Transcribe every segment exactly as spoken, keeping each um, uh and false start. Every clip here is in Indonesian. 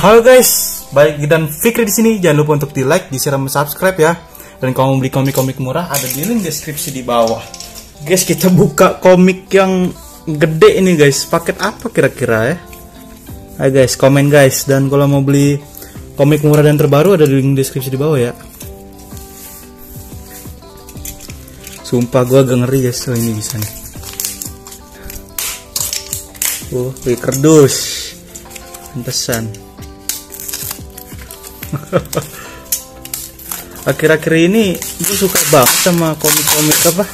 Halo guys, balik lagi dan Fikri di sini. Jangan lupa untuk di like, di share, dan subscribe ya. Dan kalau mau beli komik-komik murah ada di link deskripsi di bawah. Guys, kita buka komik yang gede ini guys. Paket apa kira-kira ya? Ayo guys, komen guys. Dan kalau mau beli komik murah dan terbaru ada di link deskripsi di bawah ya. Sumpah gue agak ngeri guys. Oh, ini bisa nih. Oh, pakai kardus. Pantesan. Akhir-akhir ini gue suka banget sama komik-komik apa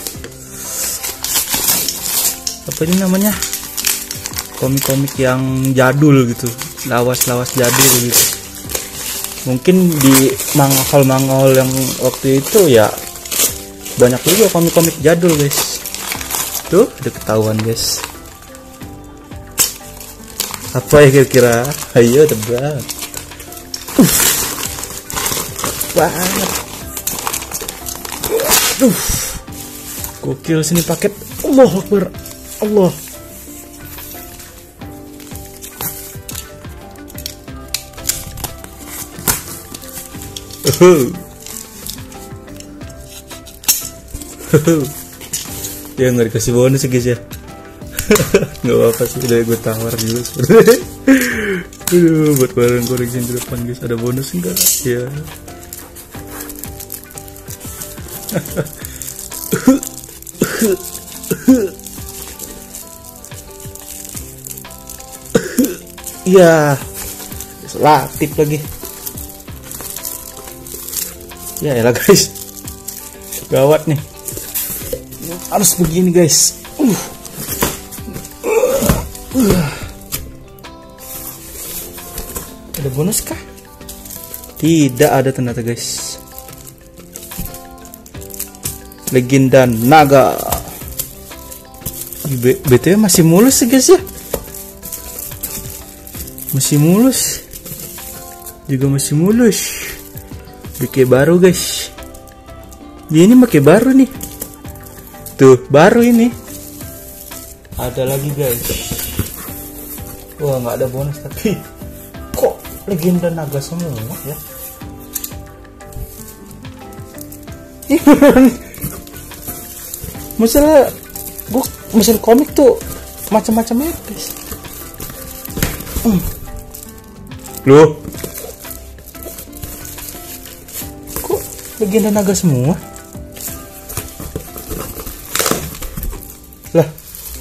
apa ini namanya, komik-komik yang jadul gitu, lawas-lawas jadul gitu. Mungkin di mangol-mangol yang waktu itu ya banyak juga komik-komik jadul guys. Tuh udah ketahuan guys. Apa ya kira-kira? Ayo tebak. Banget. Aduh, gokil sini paket. Allah Akbar, Allah. Uh. Ya nggak dikasih bonus guys ya. Nggak apa-apa sih, udah gue tawar juga sebenarnya. Aduh, buat barang koleksi yang di depan guys, ada bonus enggak ya? Iya, selotip lagi. Ya elah guys, gawat nih. Harus begini guys. Uh. Uh. Ada bonus kah? Tidak ada ternyata guys. Legenda Naga. B T W masih mulus sih guys ya. Masih mulus. Juga masih mulus. Pakai baru guys. Dia ini pakai baru nih. Tuh, baru ini. Ada lagi guys. Wah, nggak ada bonus tapi kok Legenda Naga semua ya. Masalah gua mesin komik tuh macam-macam ya guys. Hmm. Loh, kok Legenda Naga semua? Lah,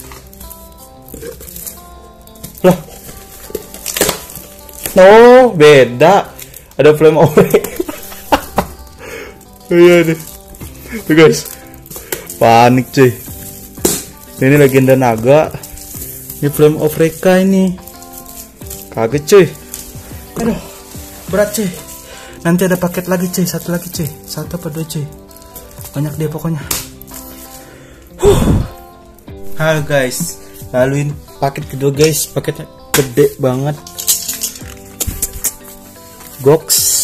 lah, oh beda, ada flame ore. Iya deh, tuh guys, panik cuy. Ini Legenda Naga, ini Flame of Recca ini. Kaget cuy. Aduh, berat cuy. Nanti ada paket lagi cuy, satu lagi cuy, satu apa dua cuy. Banyak dia pokoknya. Huh. Halo guys, laluin paket kedua guys, paketnya gede banget. Gox.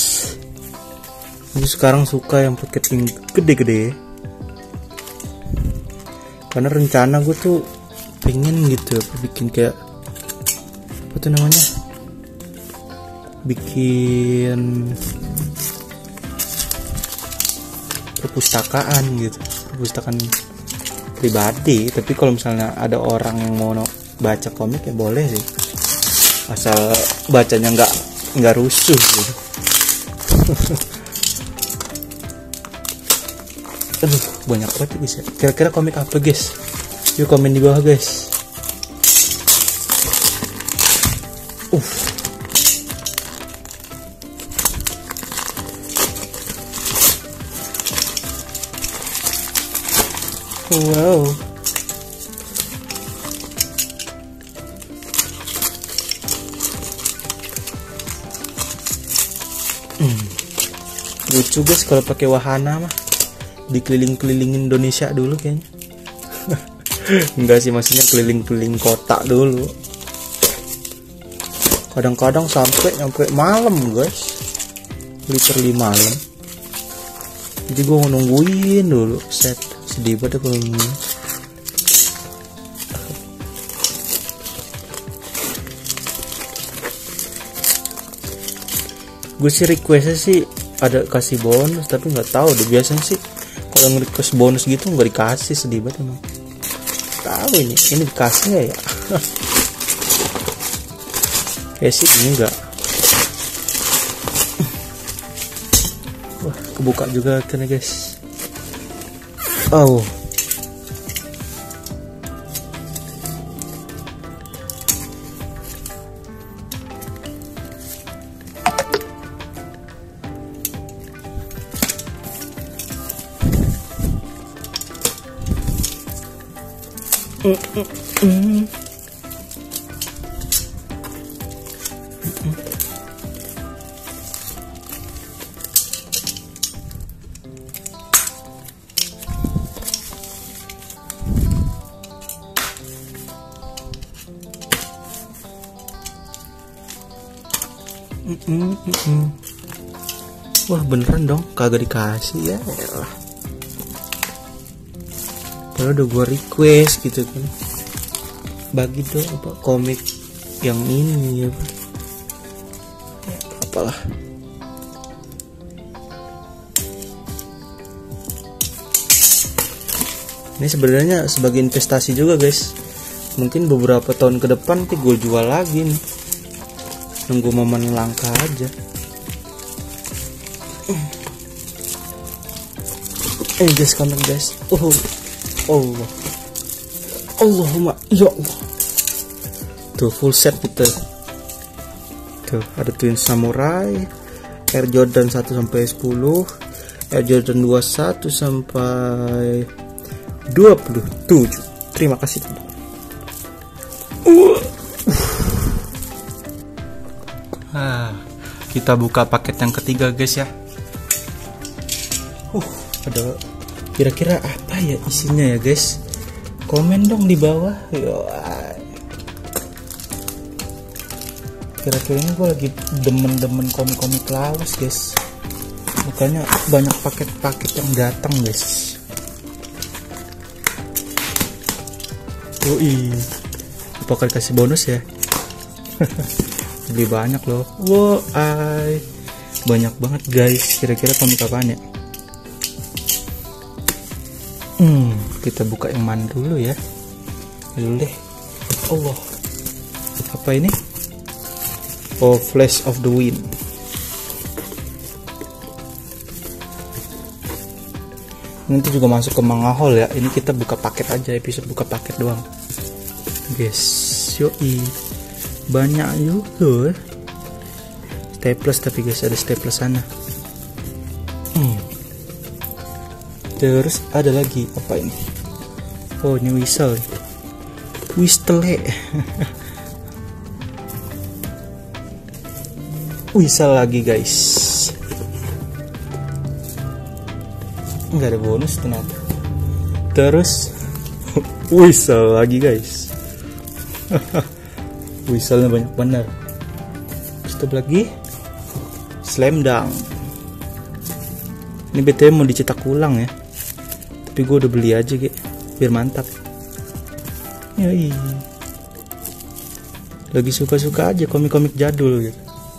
Aku sekarang suka yang paket yang gede-gede. Karena rencana gue tuh pengen gitu bikin kayak apa tuh namanya, bikin perpustakaan gitu, perpustakaan pribadi. Tapi kalau misalnya ada orang yang mau baca komik ya boleh sih, asal bacanya nggak nggak rusuh gitu. Aduh, banyak banget guys ya. Kira-kira komik apa guys? Yuk komen di bawah guys. Uh. Wow. Hmm. Lucu guys kalau pakai wahana mah. Dikeliling-kelilingin Indonesia dulu kayaknya. Enggak sih, maksudnya keliling-keliling kota dulu. Kadang-kadang sampai sampai malam guys, literally malam. Jadi gue nungguin dulu set. Sedih banget kalau ini. Gue sih requestnya sih ada kasih bonus, tapi nggak tahu deh, biasanya sih kalau nge-request bonus gitu nggak dikasih, sedih banget emang. Tahu ini ini dikasih ya, ya? Kayak sih ini enggak. Wah, kebuka juga akhirnya guys. Oh, Mm, mm, mm. Mm, mm, mm. Wah beneran dong, kagak dikasih ya. Padahal udah gua request gitu kan, bagi tuh apa komik yang ini ya, ya apalah. Ini sebenarnya sebagai investasi juga guys, mungkin beberapa tahun ke depan nanti gue jual lagi nih, nunggu momen langka aja. Eh guys, kanan guys. Oh Allah, Allahumma ya Allah. Tuh full set gitu. Tuh ada Twin Samurai, Air Jordan satu sampai sepuluh, Air Jordan dua puluh satu sampai dua puluh tujuh. Terima kasih teman. Uh. Ah, kita buka paket yang ketiga guys ya. Uh, ada kira-kira apa ya isinya ya guys? Komen dong di bawah. Yo, kira-kira ini gue lagi demen-demen komik-komik lawas guys. Makanya banyak paket-paket yang datang guys. Oh iya, apakah dikasih bonus ya? Beli banyak loh. Wow, ay. Banyak banget guys. Kira-kira komik apaan ya? Hmm, kita buka yang mana dulu ya? Dulu deh. Allah, apa ini? Oh, Flash of the Wind. Nanti juga masuk ke manga haul ya. Ini kita buka paket aja, episode buka paket doang. Guys, yoi. Banyak juga. Staples tapi guys, ada staples sana. Hmm. Terus ada lagi apa ini? Oh, ini whistle. Whistle. Whistle lagi guys. Enggak ada bonus ternyata. Terus whistle lagi guys. Whistle-nya banyak bener. Stop lagi. Slam Dunk. Ini B T W mau dicetak ulang ya, tapi gue udah beli aja gitu, biar mantap. Yoi. Lagi suka-suka aja komik-komik jadul gitu.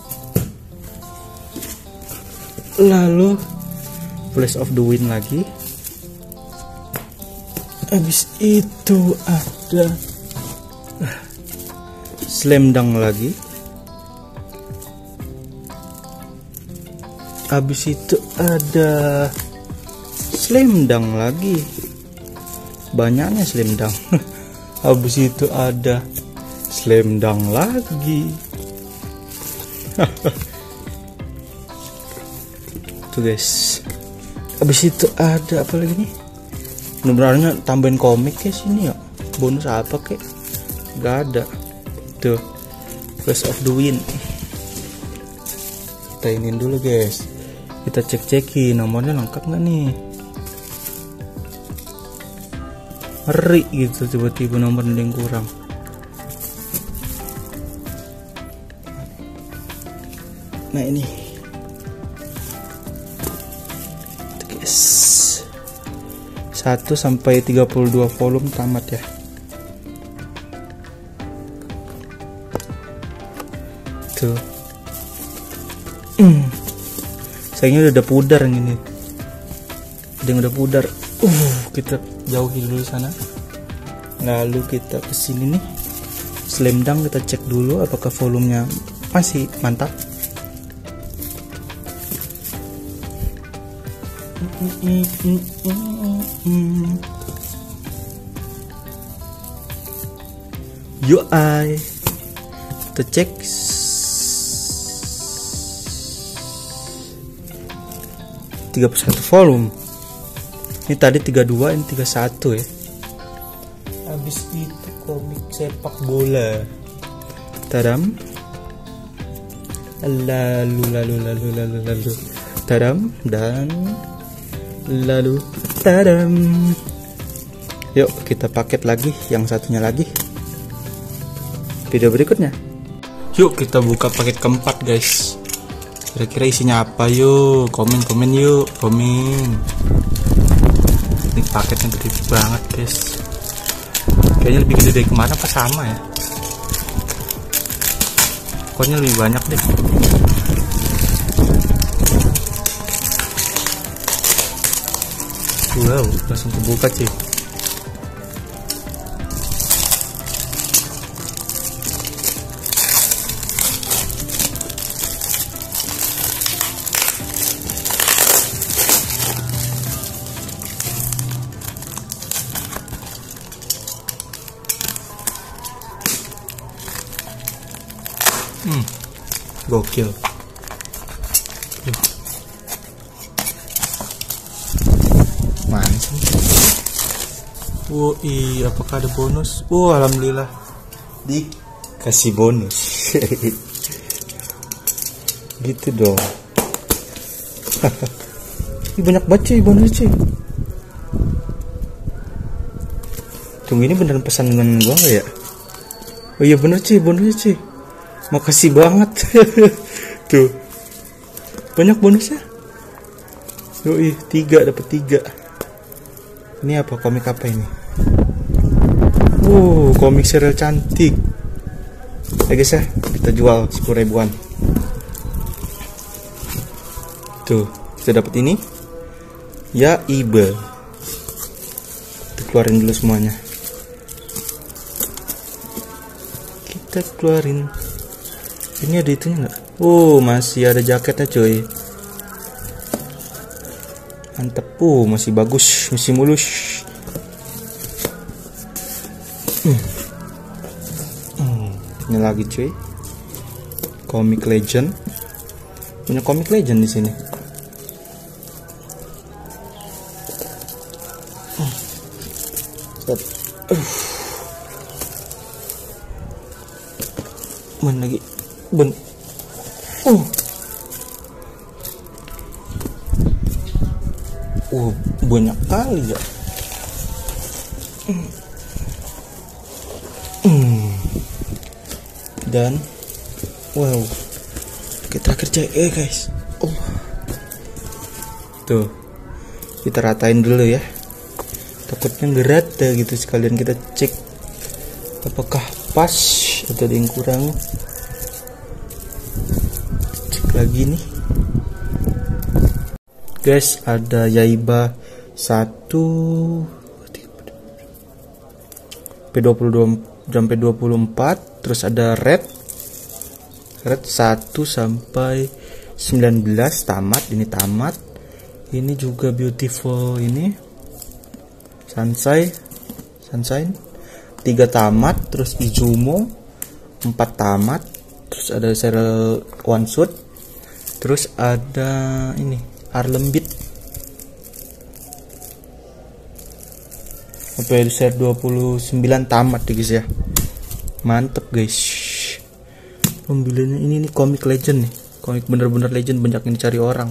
Lalu Flash of the Wind lagi. Habis itu ada Slam Dunk lagi. Habis itu ada Slam Dunk lagi. Banyaknya Slam Dunk. Habis itu ada Slam Dunk lagi. Tuh guys. Habis itu ada apa lagi nih? Bener-benernya tambahin komik ya sini ya. Bonus apa kek? Gak ada. Tuh, Flash of the Wind. Kita iniin dulu guys. Kita cek-cekin nomornya lengkap nggak nih? Ngeri gitu tiba-tiba nomor yang kurang. Nah ini, guys, satu sampai tiga puluh dua volume tamat ya. Tuh. Mm. Sayangnya udah ada pudar yang ini. Ada yang udah pudar. Uh, kita jauhi dulu sana. Lalu kita kesini nih. Slam dunk kita cek dulu apakah volumenya masih mantap. U I kita cek tiga puluh satu volume. Ini tadi tiga puluh dua, ini tiga puluh satu ya. Habis itu komik sepak bola. Tadam. Lalu lalu lalu lalu lalu. Tadam dan lalu tadam. Yuk kita paket lagi yang satunya lagi. Video berikutnya. Yuk kita buka paket keempat guys. Kira-kira isinya apa yuk? Komen-komen yuk, komen. Ini paketnya gede banget guys. Kayaknya lebih gede dari kemarin apa sama ya? Pokoknya lebih banyak deh. Wow, langsung kebuka cuy. Hmm, gokil. Duh. Mana sih? Oh iya, apakah ada bonus? Oh alhamdulillah, dikasih bonus. Gitu dong. Ini banyak banget cuy bonus cuy. Tunggu, ini beneran pesan dengan gua nggak ya? Oh iya bener cuy, bonusnya cuy. Makasih banget. Tuh banyak bonusnya. Yoi, tiga dapat tiga. Ini apa, komik apa ini? Wow, komik serial cantik. Ya guys ya, kita jual sepuluh ribuan. Tuh kita dapat ini. Ya iba. Kita keluarin dulu semuanya. Kita keluarin. Ini ada itunya nggak? Oh masih ada jaketnya cuy. Mantep. Oh masih bagus, masih mulus. Hmm. Hmm. Ini lagi cuy. Comic Legend. Punya Comic Legend di sini. Uh. Mana lagi? Ben. Uh. Oh, banyak kali ya. Hmm. Dan wow. Kita kerja eh guys. Oh. Tuh. Kita ratain dulu ya. Takutnya ngerata gitu, sekalian kita cek apakah pas atau ada yang kurang. Lagi nih guys, ada Yaiba satu P dua puluh dua sampai dua puluh empat, terus ada Red Red satu sampai sembilan belas tamat, ini tamat. Ini juga Beautiful, ini Sunshine Sunshine tiga tamat, terus Izumo empat tamat, terus ada serial One Shot. Terus ada ini Harlem Beat sampai set dua puluh sembilan tamat ya guys ya. Mantep guys. Pembeliannya ini nih Comic Legend nih. Komik bener-bener legend, banyak yang dicari orang.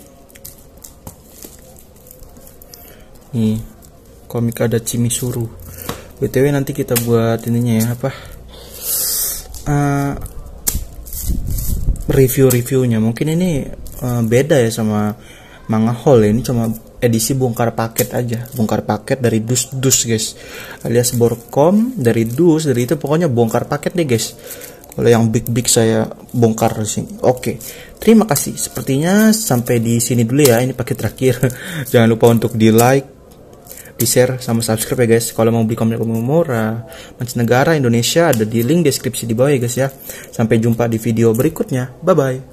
Nih komik ada Chimisuru. B T W nanti kita buat ininya ya, apa uh, review-reviewnya. Mungkin ini uh, beda ya sama Manga Hall ya. Ini cuma edisi bongkar paket aja, bongkar paket dari dus-dus guys, alias Borkom, dari dus, dari itu pokoknya bongkar paket nih guys. Kalau yang big-big saya bongkar di sini. Oke, terima kasih. Sepertinya sampai di sini dulu ya. Ini paket terakhir. Jangan lupa untuk di like, di share, sama subscribe ya guys. Kalau mau beli komik murah mancanegara Indonesia ada di link deskripsi di bawah ya guys ya. Sampai jumpa di video berikutnya. Bye bye.